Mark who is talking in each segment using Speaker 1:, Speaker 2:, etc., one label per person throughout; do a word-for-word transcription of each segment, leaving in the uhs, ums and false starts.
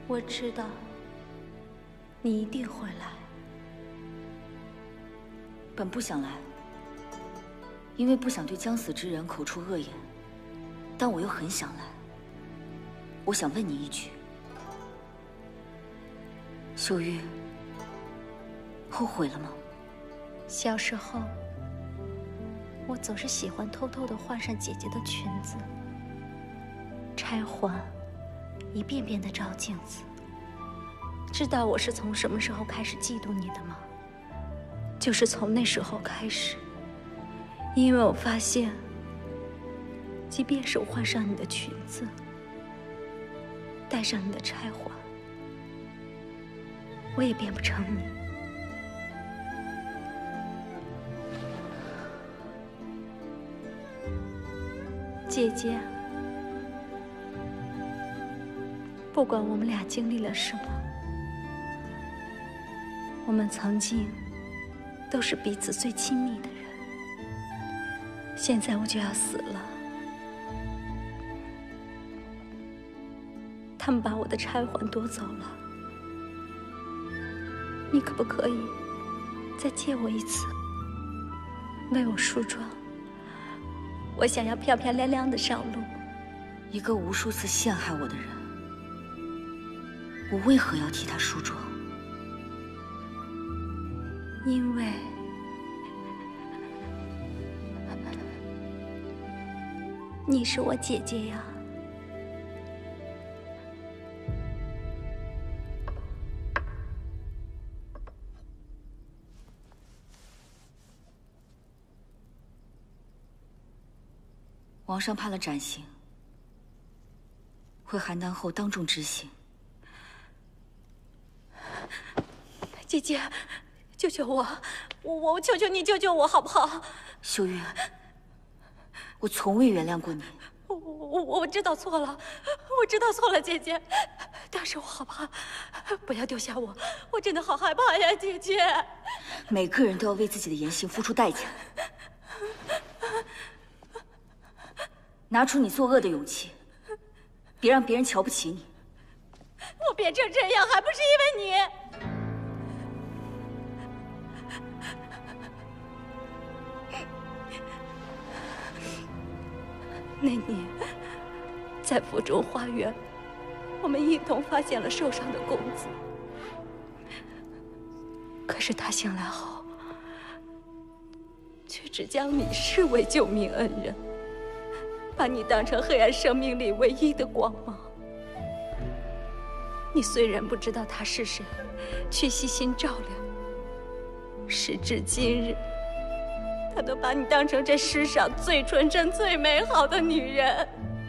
Speaker 1: 我知道，你一定会来。
Speaker 2: 本不想来，因为不想对将死之人口出恶言，但我又很想来。我想问你一句，秀玉，后悔了吗？
Speaker 1: 小时候，我总是喜欢偷偷地换上姐姐的裙子，钗环，一遍遍地照镜子。知道我是从什么时候开始嫉妒你的吗？就是从那时候开始，因为我发现，即便是我换上你的裙子，戴上你的钗环，我也变不成你。姐姐，不管我们俩经历了什么，我们曾经都是彼此最亲密的人。现在我就要死了，他们把我的钗环夺走了，你可不可以再借我一次，为我梳妆？我想要漂漂亮亮的上路。
Speaker 2: 一个无数次陷害我的人，我为何要替他梳妆？
Speaker 1: 因为你是我姐姐呀。
Speaker 2: 皇上判了斩刑，会邯郸后当众执行。
Speaker 1: 姐姐，救救我！我我求求你救救我好不好？
Speaker 2: 秀玉，我从未原谅过你。
Speaker 1: 我我我知道错了，我知道错了，姐姐。但是我好怕，不要丢下我，我真的好害怕呀，姐姐。
Speaker 2: 每个人都要为自己的言行付出代价。拿出你作恶的勇气，别让别人瞧不起你。
Speaker 1: 我变成这样，还不是因为你？那年，在府中花园，我们一同发现了受伤的公子。可是他醒来后，却只将你视为救命恩人，把你当成黑暗生命里唯一的光芒。你虽然不知道他是谁，却细心照料。时至今日，他都把你当成这世上最纯真、最美好的女人。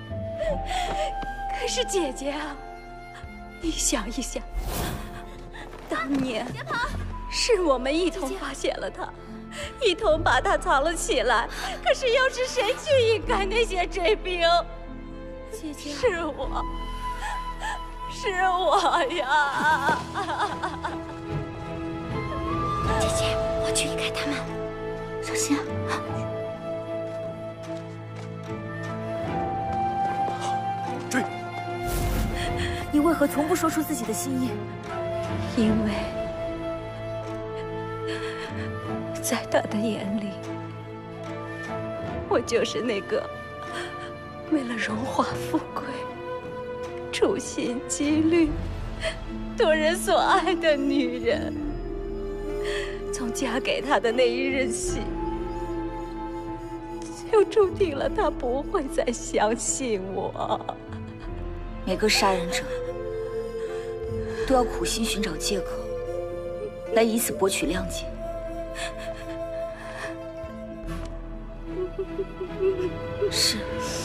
Speaker 1: 可是姐姐啊，你想一想，当年是我们一同发现了他，一同把他藏了起来。可是又是谁去掩盖那些追兵？
Speaker 2: 姐姐，
Speaker 1: 是我，是我呀！姐姐，我去移开他们。
Speaker 2: 小心啊！
Speaker 3: 追！
Speaker 2: 你为何从不说出自己的心意？
Speaker 1: 因为在他的眼里，我就是那个为了荣华富贵、处心积虑、夺人所爱的女人。从嫁给他的那一日起，就注定了他不会再相信我。
Speaker 2: 每个杀人者都要苦心寻找借口，来以此博取谅解。是，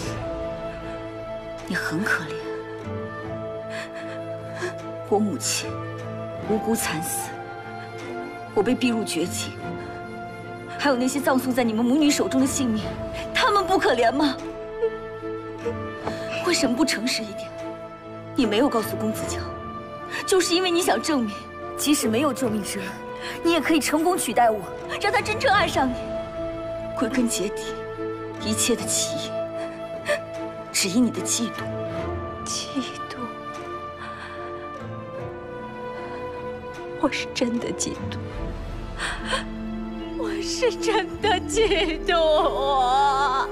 Speaker 2: 你很可怜。我母亲无辜惨死，我被逼入绝境，还有那些葬送在你们母女手中的性命，他们不可怜吗？为什么不诚实一点？你没有告诉公子乔，就是因为你想证明，即使没有救命之恩，你也可以成功取代我，让他真正爱上你。归根结底，一切的起因，只因你的嫉妒。
Speaker 1: 嫉妒？ 我是真的嫉妒，我是真的嫉妒我。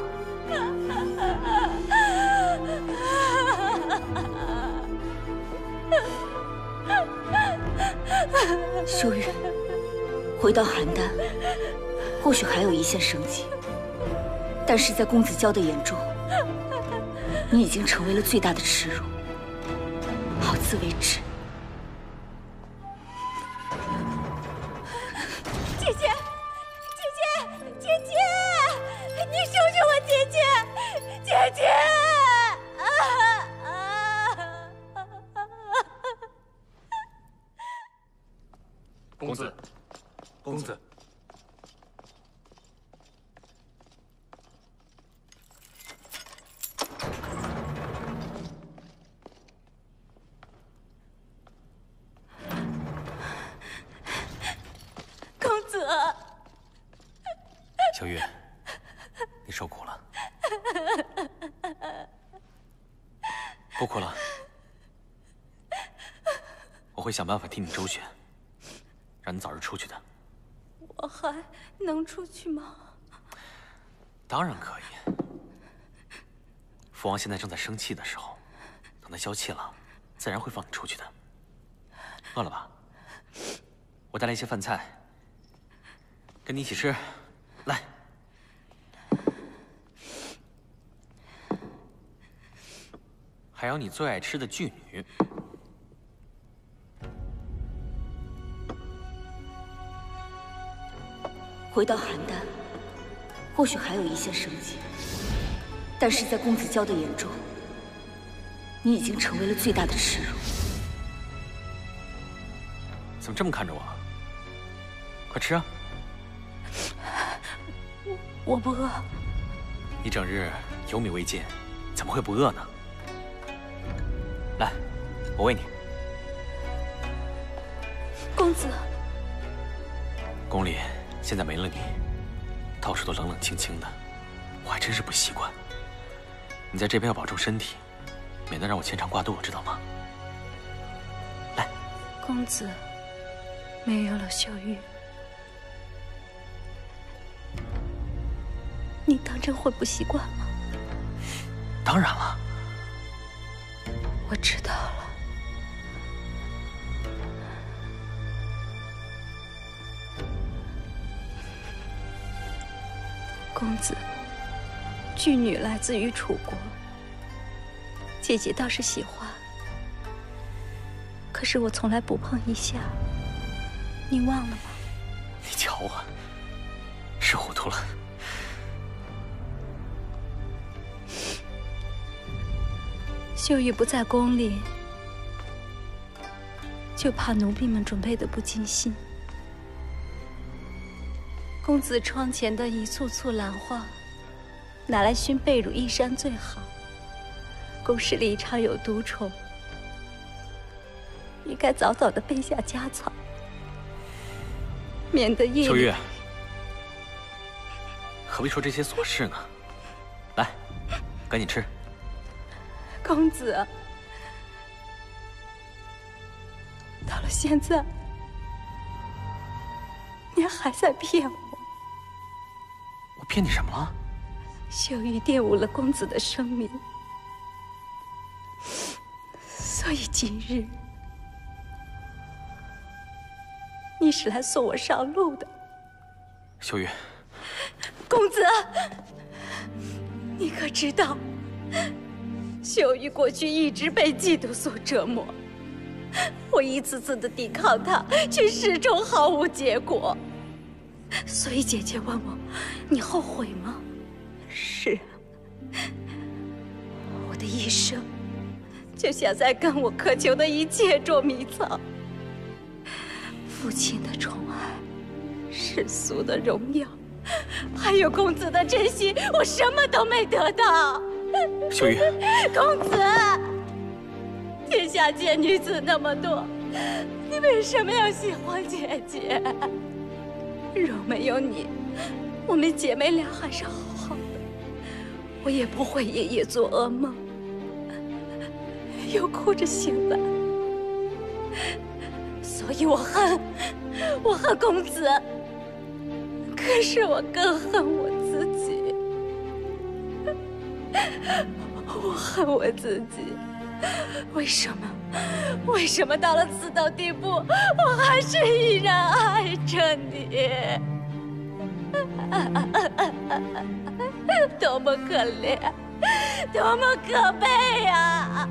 Speaker 2: 秀玉，回到邯郸，或许还有一线生机，但是在公子娇的眼中，你已经成为了最大的耻辱。好自为之。
Speaker 1: 姐姐，姐姐，姐姐，你救救我姐姐，姐姐！
Speaker 3: 公子，公子，
Speaker 1: 公子，
Speaker 3: 小玉，你受苦了，不哭了，我会想办法替你周旋。 让你早日出去的。
Speaker 1: 我还能出去吗？
Speaker 3: 当然可以。父王现在正在生气的时候，等他消气了，自然会放你出去的。饿了吧？我带来一些饭菜，跟你一起吃。来。还有你最爱吃的巨女。
Speaker 2: 回到邯郸，或许还有一线生机，但是在公子娇的眼中，你已经成为了最大的耻辱。
Speaker 3: 怎么这么看着我？快吃啊！
Speaker 1: 我我不饿。
Speaker 3: 一整日有米未进，怎么会不饿呢？来，我喂你。
Speaker 1: 公子，
Speaker 3: 宫里。 现在没了你，到处都冷冷清清的，我还真是不习惯。你在这边要保重身体，免得让我牵肠挂肚，知道吗？来，
Speaker 1: 公子，没有了秀玉，你当真会不习惯吗？
Speaker 3: 当然了，
Speaker 1: 我知道了。 公子，巨女来自于楚国，姐姐倒是喜欢，可是我从来不碰一下，你忘了吗？
Speaker 3: 你瞧我，是糊涂了。
Speaker 1: 秀玉不在宫里，就怕奴婢们准备的不尽兴。 公子窗前的一簇簇兰花，拿来熏被褥衣衫最好。宫室里常有毒虫，应该早早的备下家草，免得夜里。
Speaker 3: 秋月，何必说这些琐事呢？来，赶紧吃。
Speaker 1: 公子，到了现在，你还在骗我。
Speaker 3: 我骗你什么了？
Speaker 1: 秀玉玷污了公子的声名，所以今日你是来送我上路的。
Speaker 3: 秀玉，
Speaker 1: 公子，你可知道，秀玉过去一直被嫉妒所折磨，我一次次的抵抗她，却始终毫无结果。 所以姐姐问我，你后悔吗？是啊，我的一生就像在跟我渴求的一切捉迷藏。父亲的宠爱，世俗的荣耀，还有公子的真心，我什么都没得到。
Speaker 3: 秀玉，
Speaker 1: 公子，天下贱女子那么多，你为什么要喜欢姐姐？ 若没有你，我们姐妹俩还是好好的，我也不会夜夜做噩梦，又哭着醒来。所
Speaker 2: 所以我恨，我恨公子。可是我更恨我自己，我恨我自己。为什么？为什么到了此等地步，我还是依然爱着你？多么可怜，多么可悲呀！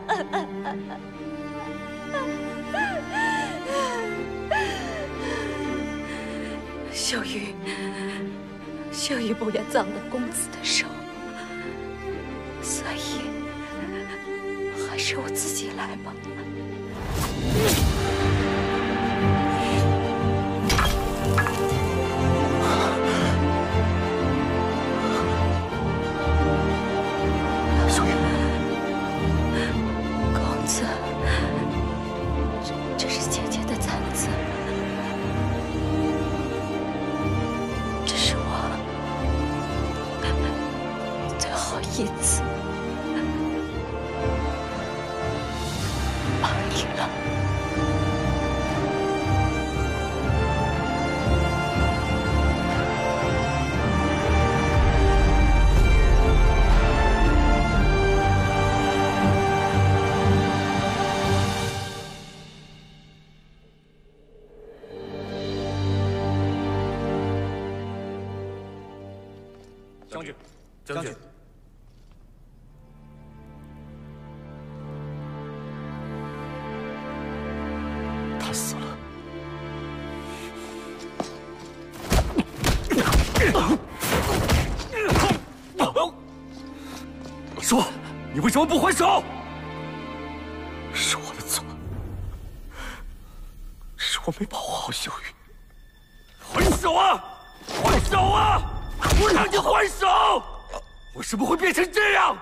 Speaker 2: 秀玉，秀玉不愿葬了公子的手，所以还是我自己来吧。
Speaker 3: 秀玉，
Speaker 2: 公子，这这是姐姐的残子。这是我最后一次帮你了。
Speaker 4: 将军，将军，
Speaker 3: 他死了。
Speaker 4: 说，你为什么不还手？
Speaker 3: 是我的错，是我没保护好秀玉。
Speaker 4: 还手啊！还手啊！我让你还手！为什么会变成这样？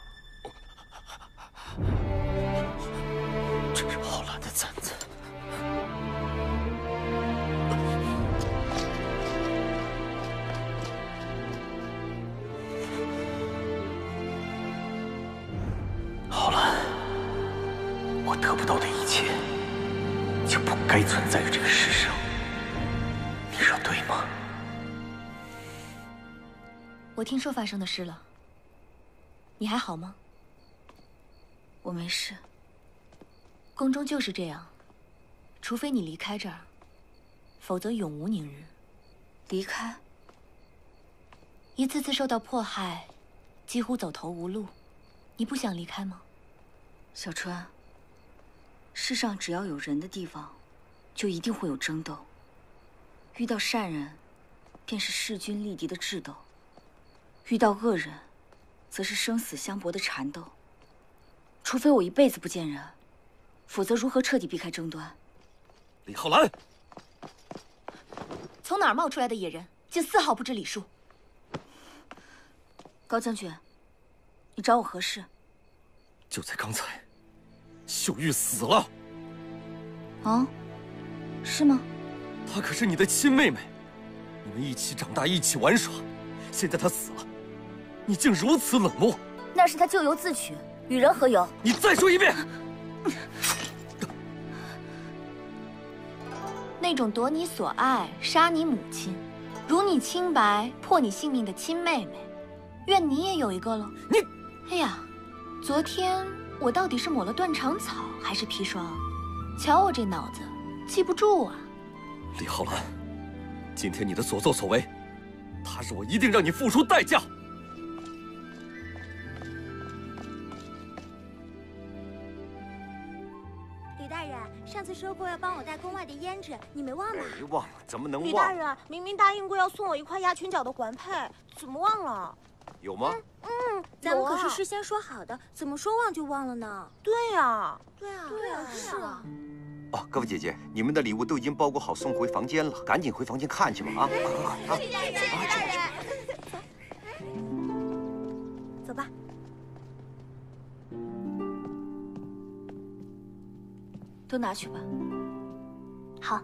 Speaker 3: 这是浩然的簪子。浩然，我得不到的一切，就不该存在于这个世上。你说对吗？
Speaker 2: 我听说发生的事了，你还好吗？
Speaker 1: 我没事。
Speaker 2: 宫中就是这样，除非你离开这儿，否则永无宁日。
Speaker 1: 离开？
Speaker 2: 一次次受到迫害，几乎走投无路，你不想离开吗？
Speaker 1: 小川，世上只要有人的地方，就一定会有争斗。遇到善人，便是势均力敌的智斗；遇到恶人，则是生死相搏的缠斗。除非我一辈子不见人，否则如何彻底避开争端？
Speaker 4: 李浩然，
Speaker 2: 从哪儿冒出来的野人，竟丝毫不知礼数？
Speaker 1: 高将军，你找我何事？
Speaker 4: 就在刚才，秀玉死了。
Speaker 1: 啊？是吗？
Speaker 4: 她可是你的亲妹妹，你们一起长大，一起玩耍。现在她死了，你竟如此冷漠。
Speaker 2: 那是他咎由自取，与人何由？
Speaker 4: 你再说一遍！
Speaker 2: 那种夺你所爱、杀你母亲、辱你清白、破你性命的亲妹妹，愿你也有一个喽。
Speaker 4: 你，
Speaker 2: 哎呀，昨天我到底是抹了断肠草还是砒霜？瞧我这脑子，记不住啊！
Speaker 4: 李浩然，今天你的所作所为，他日我一定让你付出代价。
Speaker 5: 李大人，上次说过要帮我带宫外的胭脂，你没忘吧？
Speaker 6: 哎，忘了，怎么能忘？
Speaker 5: 李大人明明答应过要送我一块鸭裙角的环佩，怎么忘了？
Speaker 6: 有吗？
Speaker 5: 嗯，咱们可是事先说好的，怎么说忘就忘了呢？对呀，对啊，对啊，是啊。
Speaker 6: 哦，各位姐姐，你们的礼物都已经包裹好，送回房间了，赶紧回房间看去吧！啊，快快快！
Speaker 5: 谢谢大人，谢谢大人。走吧。
Speaker 1: 都拿去吧。
Speaker 2: 好。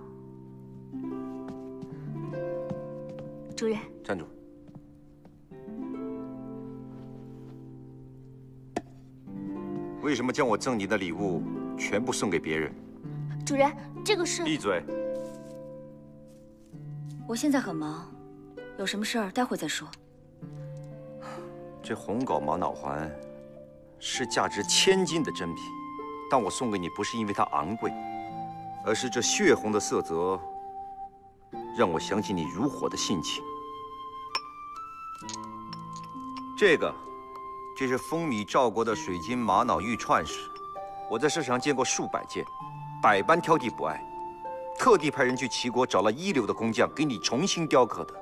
Speaker 1: 主人，
Speaker 6: 站住！为什么将我赠你的礼物全部送给别人？
Speaker 5: 主人，这个是……
Speaker 6: 闭嘴！
Speaker 2: 我现在很忙，有什么事儿待会再说。
Speaker 6: 这红缟玛瑙环是价值千金的珍品，但我送给你不是因为它昂贵，而是这血红的色泽让我想起你如火的性情。这个，这是风靡赵国的水晶玛瑙玉串石，我在市场见过数百件，百般挑剔不爱，特地派人去齐国找了一流的工匠给你重新雕刻的。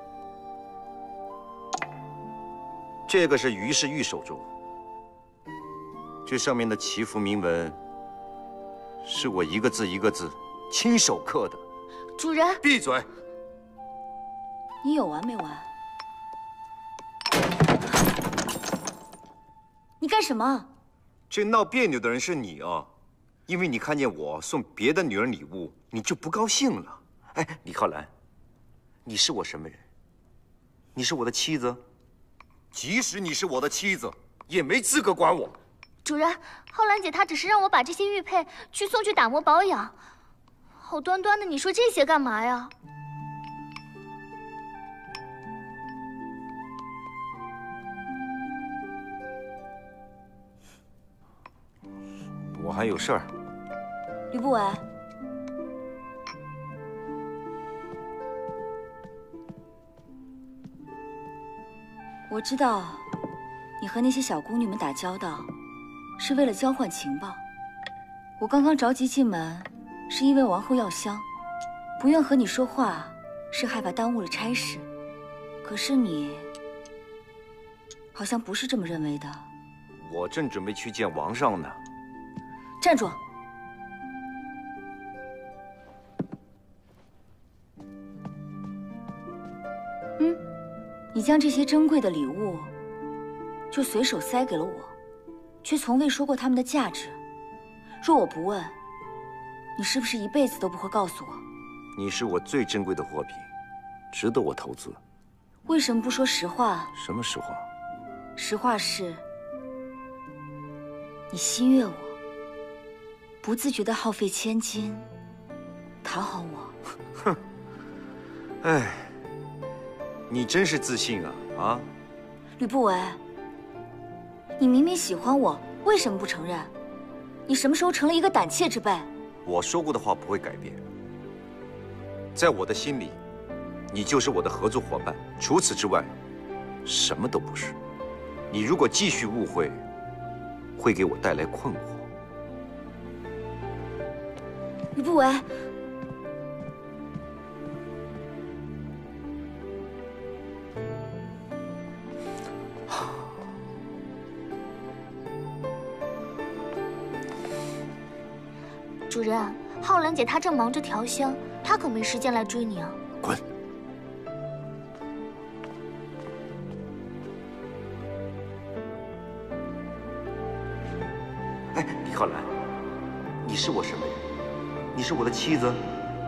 Speaker 6: 这个是于氏玉手镯，这上面的祈福铭文是我一个字一个字亲手刻的。
Speaker 5: 主人，
Speaker 6: 闭嘴！
Speaker 2: 你有完没完？你干什么？
Speaker 6: 这闹别扭的人是你啊！因为你看见我送别的女人礼物，你就不高兴了。哎，李浩然，你是我什么人？你是我的妻子，即使你是我的妻子，也没资格管我。
Speaker 5: 主人，浩然姐她只是让我把这些玉佩去送去打磨保养，好端端的，你说这些干嘛呀？
Speaker 6: 我还有事儿。
Speaker 2: 吕不韦，我知道你和那些小宫女们打交道，是为了交换情报。我刚刚着急进门，是因为王后要香，不愿和你说话，是害怕耽误了差事。可是你好像不是这么认为的。
Speaker 6: 我正准备去见王上呢。
Speaker 2: 站住！嗯，你将这些珍贵的礼物就随手塞给了我，却从未说过它们的价值。若我不问，你是不是一辈子都不会告诉我？
Speaker 6: 你是我最珍贵的货品，值得我投资。
Speaker 2: 为什么不说实话？
Speaker 6: 什么实话？
Speaker 2: 实话是，你心悦我，不自觉地耗费千金讨好我。
Speaker 6: 哼，哎，你真是自信啊啊！
Speaker 2: 吕不韦，你明明喜欢我，为什么不承认？你什么时候成了一个胆怯之辈？
Speaker 6: 我说过的话不会改变。在我的心里，你就是我的合作伙伴，除此之外，什么都不是。你如果继续误会，会给我带来困惑。
Speaker 2: 吕不韦，
Speaker 5: 主人，浩然姐她正忙着调香，她可没时间来追你啊。
Speaker 6: 滚！哎，李浩然，你是我什么人？你是我的妻子。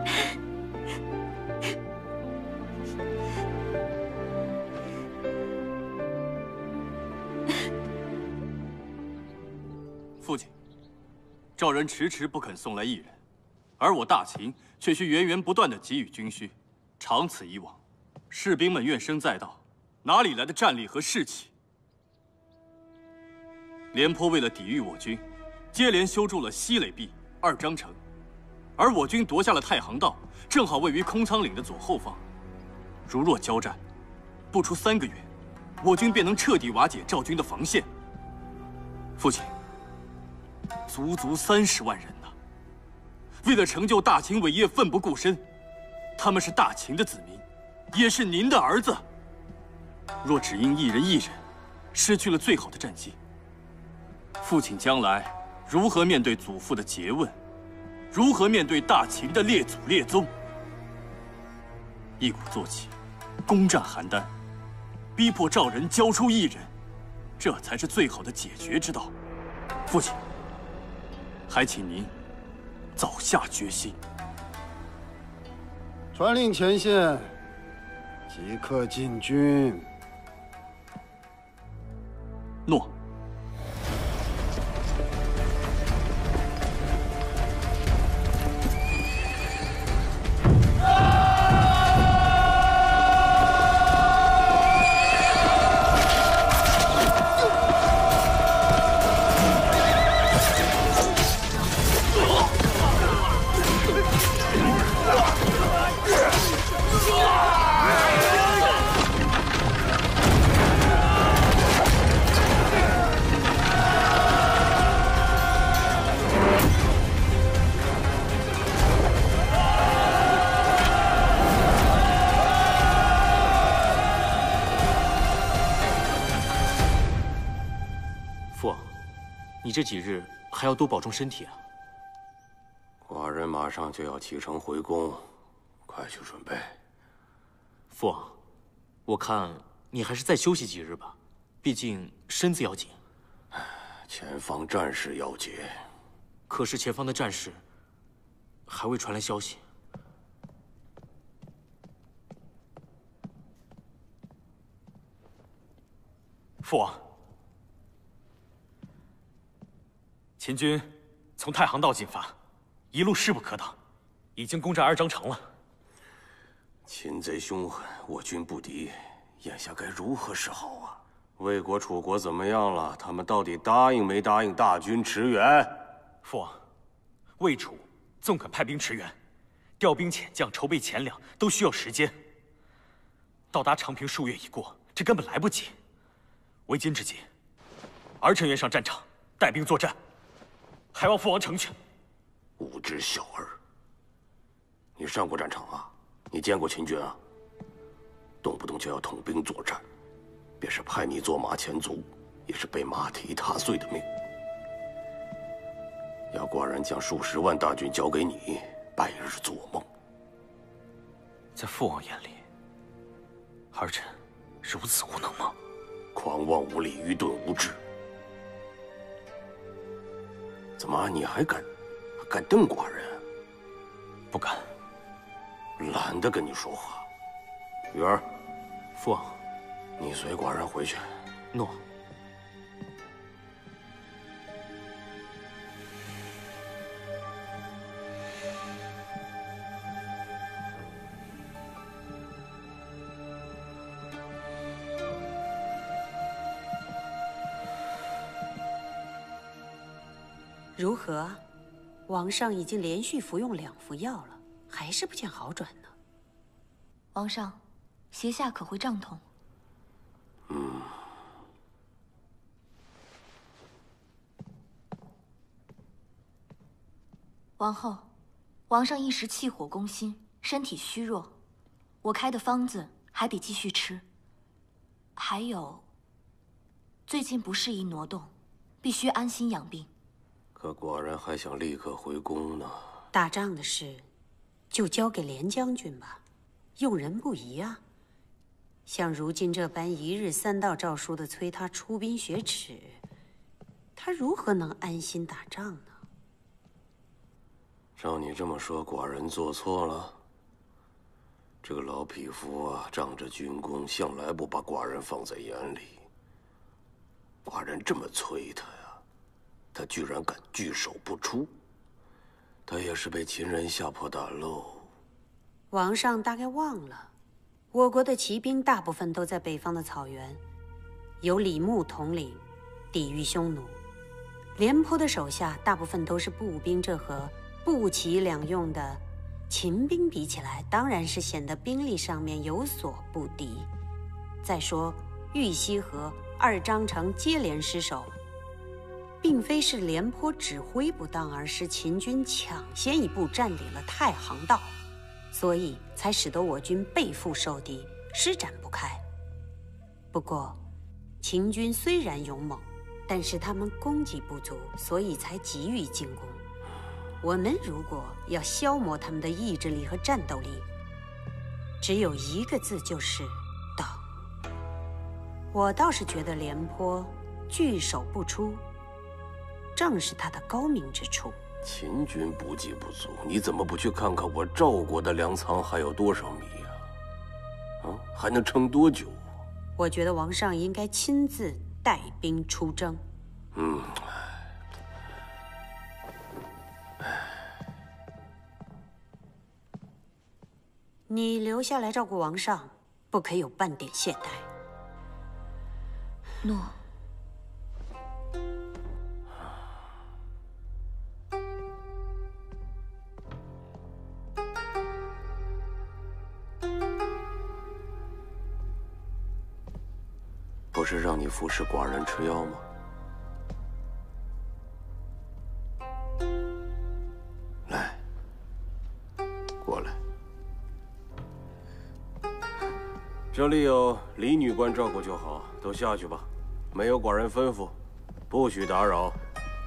Speaker 4: 父亲，赵人迟迟不肯送来一人，而我大秦却需源源不断地给予军需。长此以往，士兵们怨声载道，哪里来的战力和士气？廉颇为了抵御我军，接连修筑了西垒壁、二张城，而我军夺下了太行道，正好位于空仓岭的左后方。如若交战，不出三个月，我军便能彻底瓦解赵军的防线。父亲，足足三十万人呐！为了成就大秦伟业，奋不顾身。他们是大秦的子民，也是您的儿子。若只因一人一人，失去了最好的战绩，父亲将来如何面对祖父的诘问？如何面对大秦的列祖列宗？一鼓作气，攻占邯郸，逼迫赵人交出一人，这才是最好的解决之道。父亲，还请您早下决心。
Speaker 7: 传令前线，即刻进军。
Speaker 4: 诺。
Speaker 3: 你这几日还要多保重身体啊。
Speaker 8: 寡人马上就要启程回宫，快去准备。
Speaker 3: 父王，我看你还是再休息几日吧，毕竟身子要紧。
Speaker 8: 前方战事要结，
Speaker 3: 可是前方的战事还未传来消息。父王，秦军从太行道进发，一路势不可挡，已经攻占二张城了。
Speaker 8: 秦贼凶狠，我军不敌，眼下该如何是好啊？魏国、楚国怎么样了？他们到底答应没答应大军驰援？
Speaker 3: 父王，魏楚纵肯派兵驰援，调兵遣将、筹备钱粮都需要时间。到达长平数月已过，这根本来不及。为今之计，儿臣愿上战场带兵作战，还望父王成全。
Speaker 8: 无知小儿，你上过战场啊？你见过秦军啊？动不动就要统兵作战，便是派你做马前卒，也是被马蹄踏碎的命。要寡人将数十万大军交给你，白日做梦。
Speaker 3: 在父王眼里，儿臣如此无能吗？
Speaker 8: 狂妄无礼，愚钝无知。怎么，你还敢敢瞪寡人？
Speaker 3: 不敢。
Speaker 8: 懒得跟你说话。雨儿，
Speaker 3: 父王，
Speaker 8: 你随寡人回去。
Speaker 3: 诺。
Speaker 9: 如何？王上已经连续服用两服药了，还是不见好转呢。
Speaker 2: 王上，胁下可会胀痛？
Speaker 8: 嗯。
Speaker 2: 王后，王上一时气火攻心，身体虚弱，我开的方子还得继续吃。还有，最近不适宜挪动，必须安心养病。
Speaker 8: 可寡人还想立刻回宫呢。
Speaker 9: 打仗的事，就交给连将军吧，用人不疑啊。像如今这般一日三道诏书的催他出兵雪耻，他如何能安心打仗呢？
Speaker 8: 照你这么说，寡人做错了。这个老匹夫啊，仗着军功，向来不把寡人放在眼里。寡人这么催他呀，他居然敢拒守不出。他也是被秦人吓破胆喽。
Speaker 9: 王上大概忘了，我国的骑兵大部分都在北方的草原，由李牧统领，抵御匈奴。廉颇的手下大部分都是步兵，这和步骑两用的秦兵比起来，当然是显得兵力上面有所不敌。再说玉溪河、二张城接连失守，并非是廉颇指挥不当，而是秦军抢先一步占领了太行道，所以才使得我军背腹受敌，施展不开。不过，秦军虽然勇猛，但是他们供给不足，所以才急于进攻。我们如果要消磨他们的意志力和战斗力，只有一个字，就是等。我倒是觉得廉颇拒守不出，正是他的高明之处。
Speaker 8: 秦军补给不足，你怎么不去看看我赵国的粮仓还有多少米呀？啊，还能撑多久？
Speaker 9: 我觉得王上应该亲自带兵出征。
Speaker 8: 嗯。
Speaker 9: 你留下来照顾王上，不可有半点懈怠。
Speaker 2: 诺。
Speaker 8: 不是让你服侍寡人吃药吗？来，过来。这里有李女官照顾就好，都下去吧。没有寡人吩咐，不许打扰。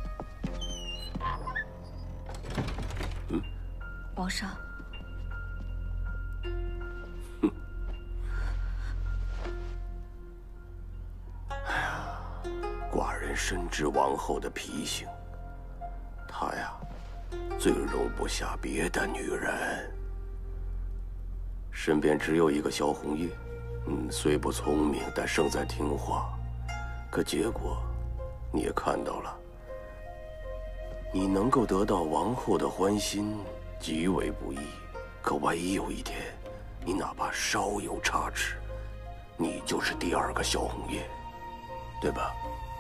Speaker 2: 皇上。
Speaker 8: 哼。哎呀，寡人深知王后的脾性，她呀，最容不下别的女人。身边只有一个萧红叶，嗯，虽不聪明，但胜在听话。可结果，你也看到了。 你能够得到王后的欢心，极为不易。可万一有一天，你哪怕稍有差池，你就是第二个萧红叶，对吧？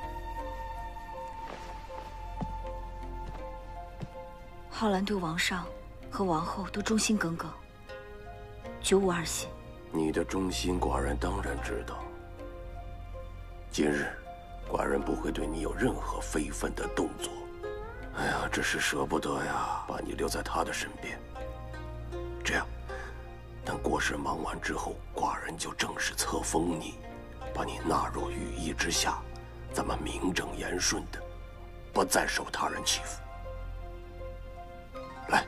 Speaker 2: 浩然对王上和王后都忠心耿耿，绝无二心。
Speaker 8: 你的忠心，寡人当然知道。今日，寡人不会对你有任何非分的动作。 哎呀，只是舍不得呀，把你留在他的身边。这样，等国事忙完之后，寡人就正式册封你，把你纳入羽翼之下，咱们名正言顺的，不再受他人欺负。来，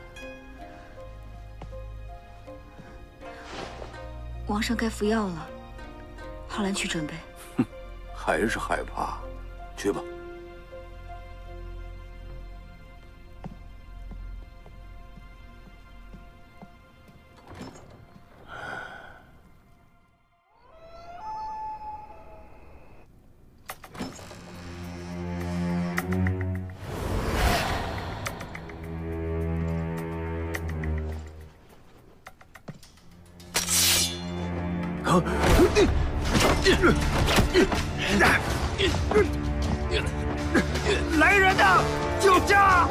Speaker 2: 王上该服药了，浩然去准备。
Speaker 8: 哼，还是害怕，去吧。
Speaker 10: 来人呐！救驾！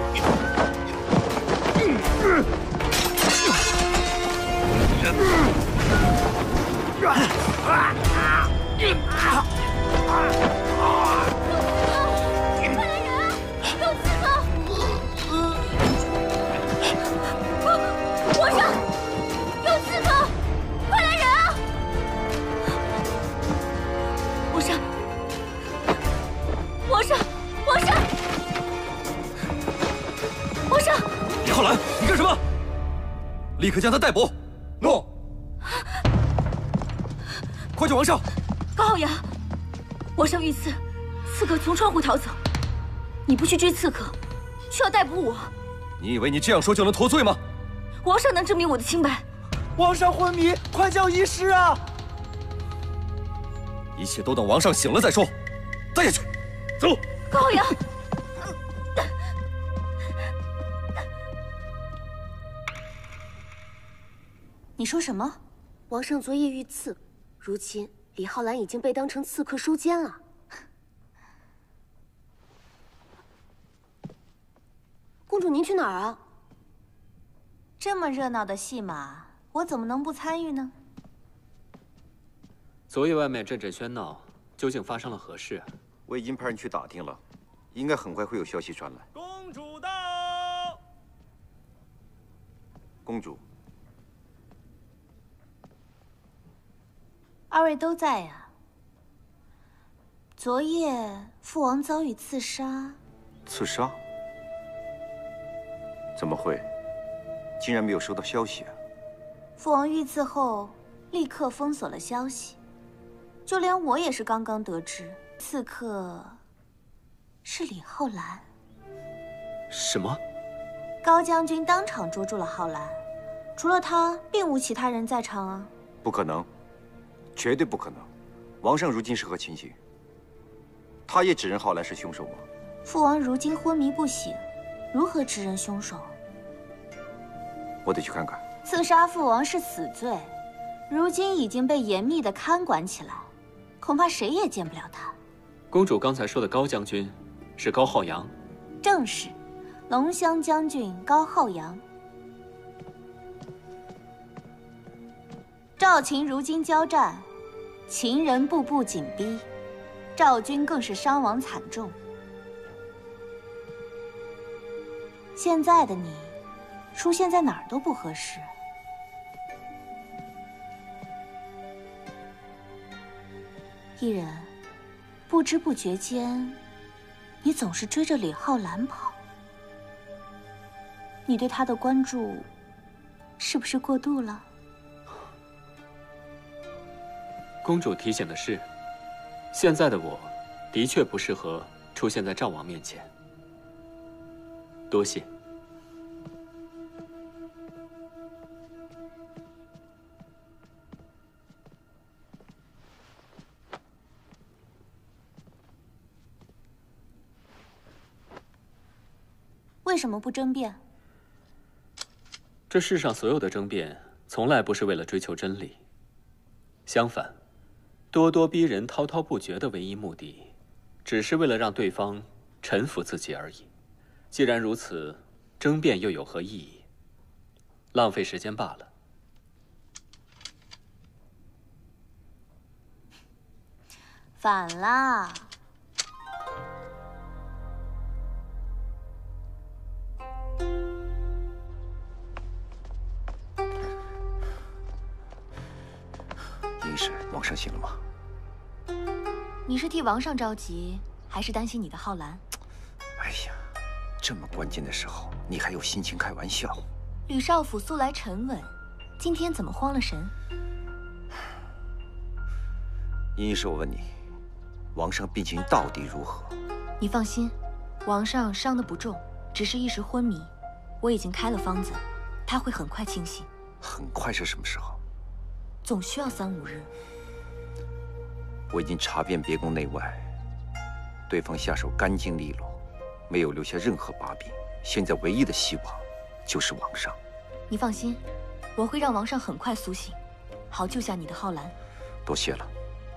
Speaker 5: 皇上，有刺客！快来人啊！
Speaker 2: 皇上，
Speaker 5: 皇上，皇上，皇上！
Speaker 3: 李浩然，你干什么？立刻将他逮捕！诺。快救王上！
Speaker 2: 高浩洋，皇上遇刺，刺客从窗户逃走。你不去追刺客，却要逮捕我。
Speaker 3: 你以为你这样说就能脱罪吗？
Speaker 2: 皇上能证明我的清白。
Speaker 10: 皇上昏迷，快叫医师啊！
Speaker 3: 一切都等王上醒了再说。带下去，走。
Speaker 2: 高浩洋，
Speaker 11: 你说什么？王上昨夜遇刺，如今李浩然已经被当成刺客收监了。公主，您去哪儿啊？
Speaker 12: 这么热闹的戏码，我怎么能不参与呢？
Speaker 13: 昨夜外面阵阵喧闹，究竟发生了何事？
Speaker 6: 我已经派人去打听了，应该很快会有消息传来。
Speaker 10: 公主到。
Speaker 6: 公主，
Speaker 12: 二位都在呀。昨夜父王遭遇刺杀。
Speaker 6: 刺杀？怎么会？ 竟然没有收到消息啊！
Speaker 12: 父王遇刺后，立刻封锁了消息，就连我也是刚刚得知，刺客是李浩然。
Speaker 13: 什么？
Speaker 12: 高将军当场捉住了浩然，除了他，并无其他人在场啊！
Speaker 6: 不可能，绝对不可能！王上如今是何情形？他也指认浩然是凶手吗？
Speaker 12: 父王如今昏迷不醒，如何指认凶手？
Speaker 6: 我得去看看。
Speaker 12: 刺杀父王是死罪，如今已经被严密的看管起来，恐怕谁也见不了他。
Speaker 13: 公主刚才说的高将军，是高浩洋。
Speaker 12: 正是，龙骧将军高浩洋。赵秦如今交战，秦人步步紧逼，赵军更是伤亡惨重。现在的你。 出现在哪儿都不合适。一人，不知不觉间，你总是追着李浩然跑。 你对他的关注是不是过度了？
Speaker 13: 公主提醒的是，现在的我的确不适合出现在赵王面前。多谢。
Speaker 12: 为什么不争辩？
Speaker 13: 这世上所有的争辩，从来不是为了追求真理。相反，咄咄逼人、滔滔不绝的唯一目的，只是为了让对方臣服自己而已。既然如此，争辩又有何意义？浪费时间罢了。
Speaker 12: 反啦！
Speaker 6: 医师，王上醒了吗？
Speaker 2: 你是替王上着急，还是担心你的浩然？
Speaker 6: 哎呀，这么关键的时候，你还有心情开玩笑？
Speaker 2: 吕少府素来沉稳，今天怎么慌了神？
Speaker 6: 殷医师，我问你，王上病情到底如何？
Speaker 2: 你放心，王上伤得不重，只是一时昏迷。我已经开了方子，他会很快清醒。
Speaker 6: 很快是什么时候？
Speaker 2: 总需要三五日。
Speaker 6: 我已经查遍别宫内外，对方下手干净利落，没有留下任何把柄。现在唯一的希望就是王上。
Speaker 2: 你放心，我会让王上很快苏醒，好救下你的浩然。
Speaker 6: 多谢了。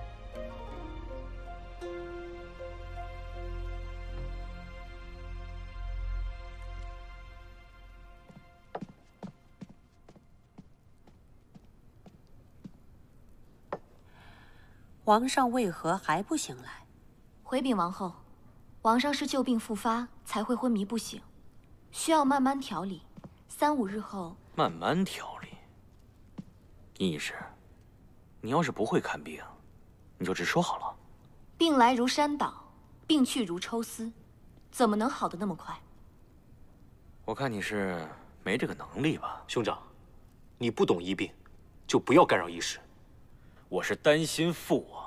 Speaker 9: 皇上为何还不醒来？
Speaker 2: 回禀王后，王上是旧病复发才会昏迷不醒，需要慢慢调理，三五日后。
Speaker 3: 慢慢调理。殷医师，你要是不会看病，你就直说好了。
Speaker 2: 病来如山倒，病去如抽丝，怎么能好得那么快？
Speaker 3: 我看你是没这个能力吧？
Speaker 4: 兄长，你不懂医病，就不要干扰医师。
Speaker 3: 我是担心父王。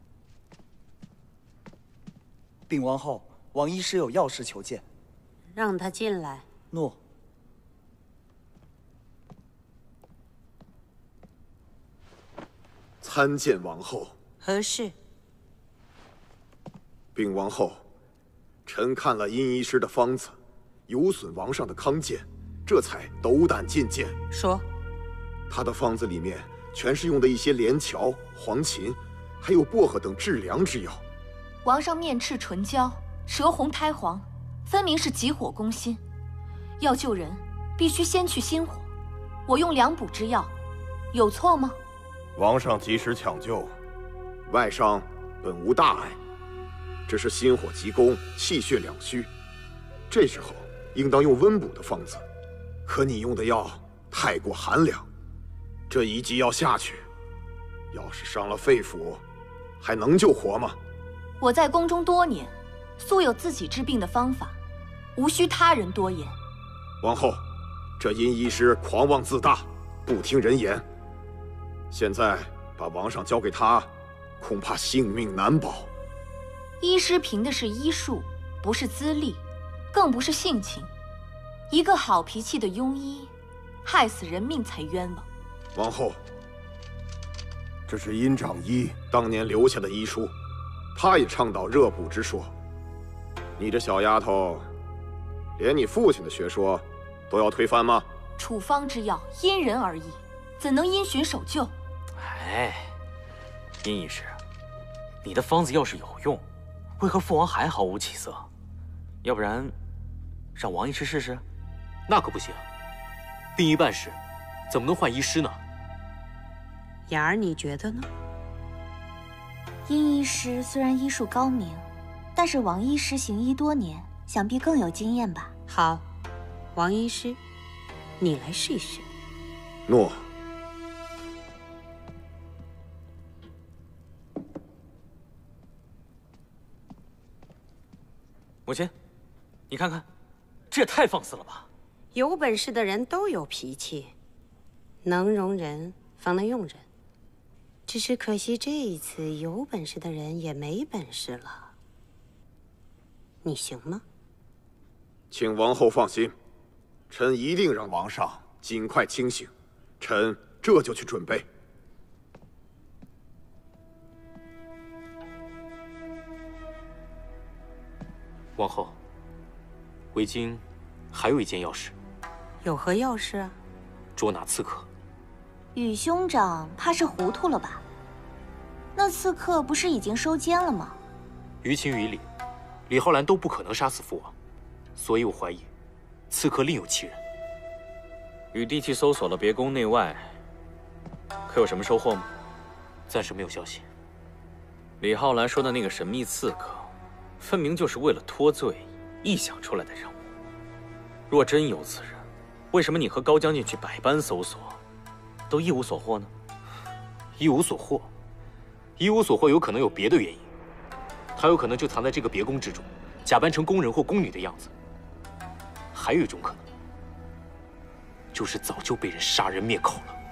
Speaker 10: 禀王后，王医师有要事求见。
Speaker 9: 让他进来。
Speaker 10: 诺。
Speaker 8: 参见王后。
Speaker 9: 何事？
Speaker 8: 禀王后，臣看了殷医师的方子，有损王上的康健，这才斗胆进谏。
Speaker 9: 说。
Speaker 8: 他的方子里面全是用的一些连翘、黄芩，还有薄荷等治凉之药。
Speaker 2: 王上面赤唇焦，舌红苔黄，分明是急火攻心。要救人，必须先去心火。我用凉补之药，有错吗？
Speaker 8: 王上及时抢救，外伤本无大碍，只是心火急攻，气血两虚。这时候应当用温补的方子，可你用的药太过寒凉，这一剂药下去，要是伤了肺腑，还能救活吗？
Speaker 2: 我在宫中多年，素有自己治病的方法，无需他人多言。
Speaker 8: 王后，这殷医师狂妄自大，不听人言。现在把王上交给他，恐怕性命难保。
Speaker 2: 医师凭的是医术，不是资历，更不是性情。一个好脾气的庸医，害死人命才冤枉。
Speaker 8: 王后，这是殷长医当年留下的医书，他也倡导热补之说。你这小丫头，连你父亲的学说都要推翻吗？
Speaker 2: 处方之药因人而异，怎能因循守旧？
Speaker 3: 哎，殷医师，你的方子要是有用，为何父王还毫无起色？要不然，让王医师试试？
Speaker 4: 那可不行，病一半时，怎么能换医师呢？
Speaker 9: 雅儿，你觉得呢？
Speaker 12: 殷医师虽然医术高明，但是王医师行医多年，想必更有经验吧？
Speaker 9: 好，王医师，你来试一试。
Speaker 8: 诺。
Speaker 3: 母亲，你看看，这也太放肆了吧！
Speaker 9: 有本事的人都有脾气，能容人方能用人。只是可惜这一次有本事的人也没本事了。你行吗？
Speaker 14: 请王后放心，臣一定让王上尽快清醒。臣这就去准备。
Speaker 3: 王后，为京还有一件要事。
Speaker 9: 有何要事啊？
Speaker 3: 捉拿刺客。
Speaker 12: 宇兄长怕是糊涂了吧？那刺客不是已经收监了吗？
Speaker 3: 于情于理，李浩然都不可能杀死父王，所以我怀疑，刺客另有其人。雨帝去搜索了别宫内外，可有什么收获吗？暂时没有消息。李浩然说的那个神秘刺客，分明就是为了脱罪臆想出来的人物。若真有此人，为什么你和高将军去百般搜索，都一无所获呢？一无所获，一无所获，有可能有别的原因。他有可能就藏在这个别宫之中，假扮成宫人或宫女的样子。还有一种可能，就是早就被人杀人灭口了。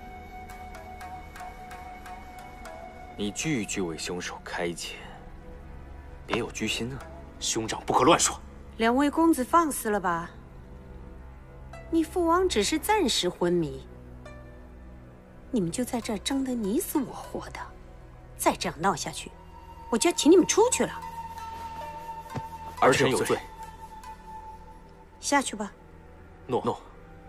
Speaker 3: 你句句为凶手开解，别有居心啊！兄长不可乱说。
Speaker 9: 两位公子放肆了吧？你父王只是暂时昏迷，你们就在这儿争得你死我活的，再这样闹下去，我就要请你们出去了。
Speaker 3: 儿臣有罪。
Speaker 9: 下去吧。
Speaker 3: 诺诺。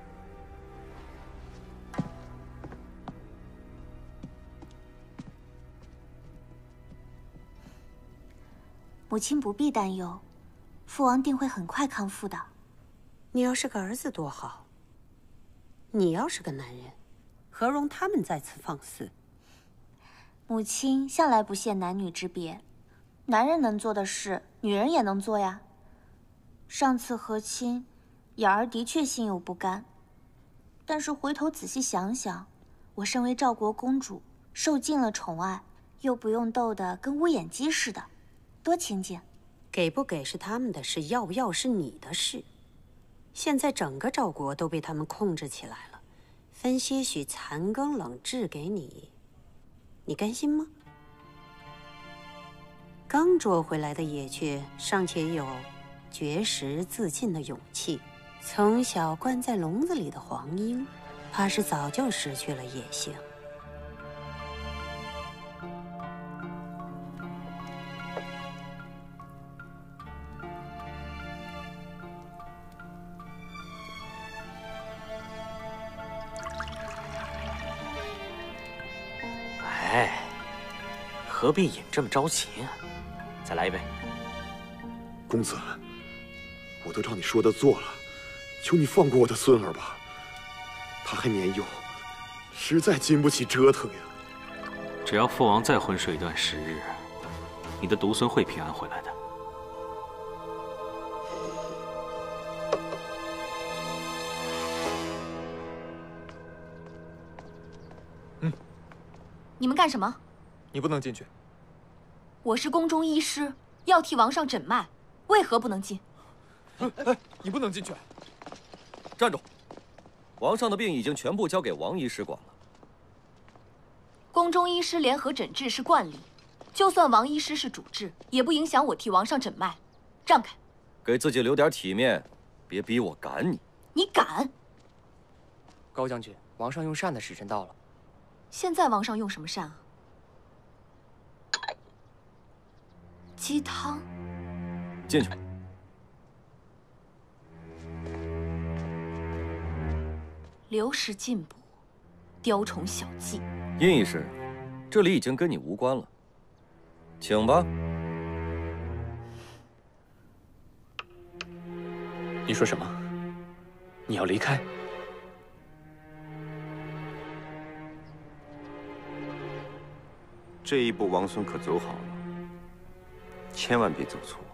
Speaker 12: 母亲不必担忧，父王定会很快康复的。
Speaker 9: 你要是个儿子多好，你要是个男人，何容他们在此放肆？
Speaker 12: 母亲向来不屑男女之别，男人能做的事，女人也能做呀。上次和亲，雅儿的确心有不甘，但是回头仔细想想，我身为赵国公主，受尽了宠爱，又不用斗得跟乌眼鸡似的，多亲近。
Speaker 9: 给不给是他们的事，要不要是你的事。现在整个赵国都被他们控制起来了，分些许残羹冷炙给你，你甘心吗？刚捉回来的野雀尚且有绝食自尽的勇气，从小关在笼子里的黄莺，怕是早就失去了野性。
Speaker 3: 哎，何必饮这么着急啊？再来一杯。
Speaker 14: 公子，我都照你说的做了，求你放过我的孙儿吧。他还年幼，实在经不起折腾呀。
Speaker 3: 只要父王再昏睡一段时日，你的独孙会平安回来的。
Speaker 15: 嗯，
Speaker 2: 你们干什么？
Speaker 15: 你不能进去。
Speaker 2: 我是宫中医师，要替王上诊脉，为何不能进？
Speaker 15: 哎哎，你不能进去！站住！
Speaker 16: 皇上的病已经全部交给王医师管了。
Speaker 2: 宫中医师联合诊治是惯例，就算王医师是主治，也不影响我替王上诊脉。让开！
Speaker 16: 给自己留点体面，别逼我赶你。
Speaker 2: 你敢？
Speaker 17: 高将军，王上用膳的时辰到了。
Speaker 2: 现在王上用什么膳啊？鸡汤。
Speaker 16: 进去。
Speaker 2: 流食进补，雕虫小技。
Speaker 16: 殷医师，这里已经跟你无关了，请吧。
Speaker 13: 你说什么？你要离开？
Speaker 6: 这一步王孙可走好了，千万别走错。